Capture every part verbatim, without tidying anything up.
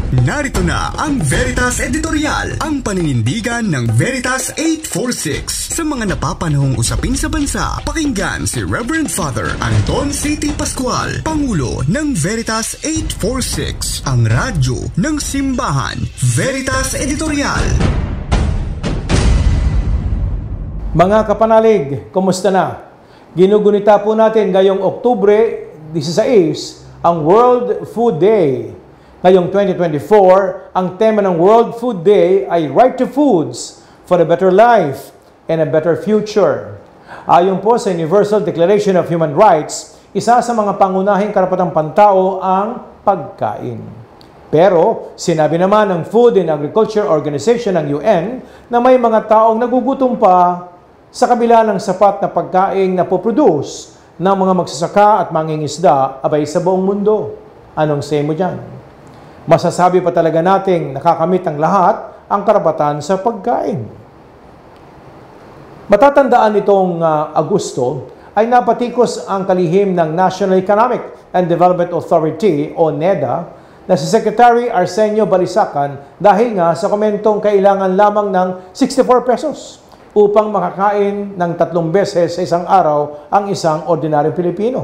Narito na ang Veritas Editorial, ang paninindigan ng Veritas eight forty-six. Sa mga napapanahong usapin sa bansa, pakinggan si Reverend Father Anton C. T. Pascual, Pangulo ng Veritas eight forty-six, ang radyo ng simbahan. Veritas Editorial. Mga kapanalig, kumusta na? Ginugunita po natin ngayong Oktubre sixteen ang World Food Day. Ngayong twenty twenty-four, ang tema ng World Food Day ay Right to Foods for a Better Life and a Better Future. Ayon po sa Universal Declaration of Human Rights, isa sa mga pangunahing karapatang pantao ang pagkain. Pero sinabi naman ng Food and Agriculture Organization ng U N na may mga taong nagugutom pa sa kabila ng sapat na pagkain na poproduce ng mga magsasaka at mangingisda abay sa buong mundo. Anong say mo dyan? Masasabi pa talaga nating nakakamit ang lahat ang karapatan sa pagkain. Matatandaan nitong uh, Agosto ay napatikos ang kalihim ng National Economic and Development Authority o NEDA na si Secretary Arsenio Balisacan dahil nga sa komentong kailangan lamang ng sixty-four pesos upang makakain ng tatlong beses sa isang araw ang isang ordinaryong Pilipino.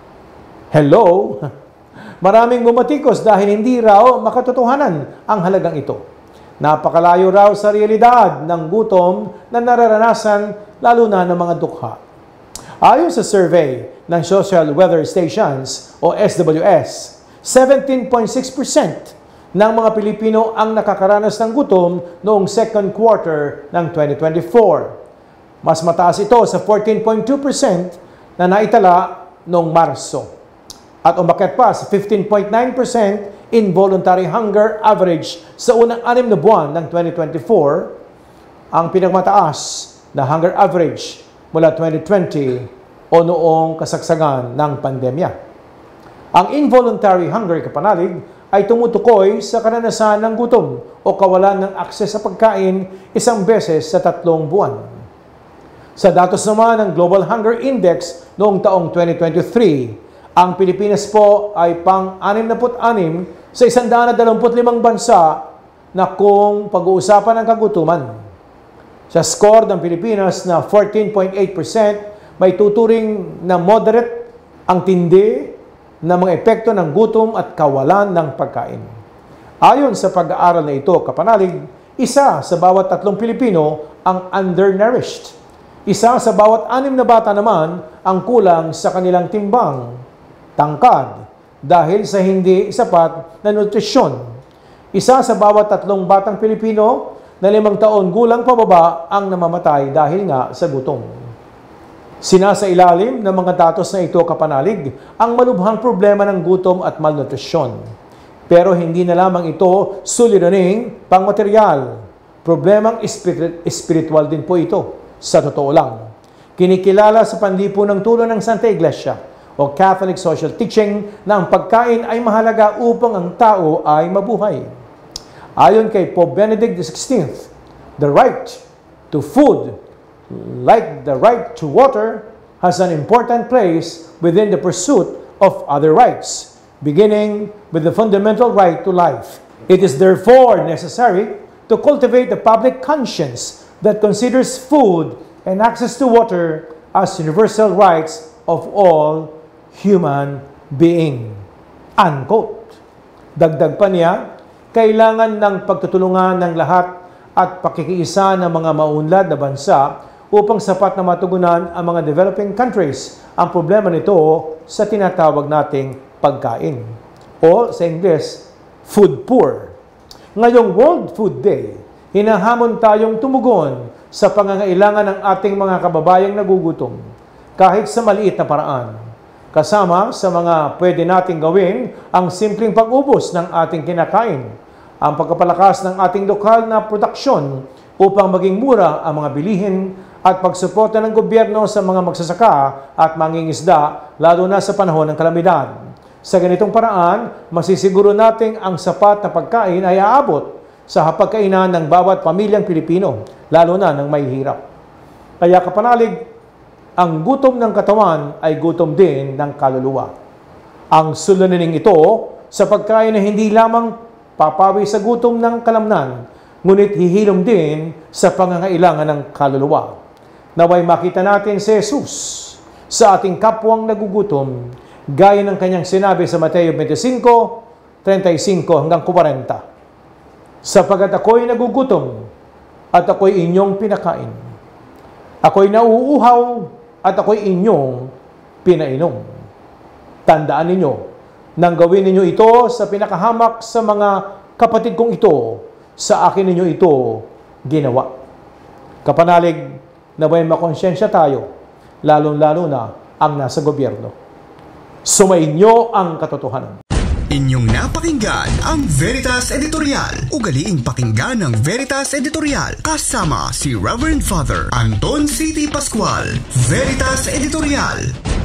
Hello? Maraming bumatikos dahil hindi raw makatotohanan ang halagang ito. Napakalayo raw sa realidad ng gutom na nararanasan lalo na ng mga dukha. Ayon sa survey ng Social Weather Stations o S W S, seventeen point six percent ng mga Pilipino ang nakakaranas ng gutom noong second quarter ng twenty twenty-four. Mas mataas ito sa fourteen point two percent na naitala noong Marso. At umakyat pa sa fifteen point nine percent involuntary hunger average sa unang anim na buwan ng twenty twenty-four, ang pinagmataas na hunger average mula twenty twenty o noong kasagsagan ng pandemya. Ang involuntary hunger, kapanalig, ay tumutukoy sa karanasan ng gutom o kawalan ng akses sa pagkain isang beses sa tatlong buwan. Sa datos naman ng Global Hunger Index noong taong twenty twenty-three, ang Pilipinas po ay pang-sixty-six sa one hundred twenty-five bansa na kung pag-uusapan ng kagutuman. Sa score ng Pilipinas na fourteen point eight percent, may tuturing na moderate ang tindi na mga epekto ng gutom at kawalan ng pagkain. Ayon sa pag-aaral na ito, kapanalig, isa sa bawat tatlong Pilipino ang undernourished. Isa sa bawat anim na bata naman ang kulang sa kanilang timbang, tangkad, dahil sa hindi sapat na nutrisyon. Isa sa bawat tatlong batang Pilipino na limang taon gulang pababa ang namamatay dahil nga sa gutom. Sinasailalim ng mga datos na ito, kapanalig, ang malubhang problema ng gutom at malnutrisyon. Pero hindi na lamang ito suliraning pangmaterial. Problemang espirit- espiritual din po ito, sa totoo lang. Kinikilala sa panlipunang tulo ng Santa Iglesia o Catholic social teaching na ang pagkain ay mahalaga upang ang tao ay mabuhay. Ayon kay Pope Benedict the sixteenth, the right to food, like the right to water, has an important place within the pursuit of other rights, beginning with the fundamental right to life. It is therefore necessary to cultivate the public conscience that considers food and access to water as universal rights of all human being. Unquote. Dagdag pa niya, kailangan ng pagtutulungan ng lahat at pakikiisa ng mga maunlad na bansa upang sapat na matugunan ang mga developing countries ang problema nito sa tinatawag nating pagkain o sa English, food poor. Ngayong World Food Day, hinahamon tayong tumugon sa pangangailangan ng ating mga kababayang nagugutom kahit sa maliit na paraan. Kasama sa mga pwede nating gawin ang simpleng pag-ubos ng ating kinakain, ang pagpapalakas ng ating lokal na produksyon upang maging mura ang mga bilihin at pagsuporta ng gobyerno sa mga magsasaka at mangingisda lalo na sa panahon ng kalamidad. Sa ganitong paraan, masisiguro nating ang sapat na pagkain ay aabot sa hapagkainan ng bawat pamilyang Pilipino, lalo na ng may hirap. Kaya kapanalig, ang gutom ng katawan ay gutom din ng kaluluwa. Ang suliraning ito sa pagkain na hindi lamang papawi sa gutom ng kalamnan, ngunit hihilom din sa pangangailangan ng kaluluwa. Naway makita natin si Jesus sa ating kapwang nagugutom, gaya ng kanyang sinabi sa Mateo twenty-five, thirty-five hanggang forty. Sapagat ako'y nagugutom at ako'y inyong pinakain. Ako'y nauuhaw at ako'y inyong pinainom. Tandaan ninyo, nang gawin ninyo ito sa pinakahamak sa mga kapatid kong ito, sa akin ninyo ito ginawa. Kapanalig, naway makonsensya tayo, lalong-lalo na ang nasa gobyerno. Sumainyo ang katotohanan. Inyong napakinggan ang Veritas Editorial. Ugaliing pakinggan ng Veritas Editorial kasama si Reverend Father Anton C T Pascual. Veritas Editorial.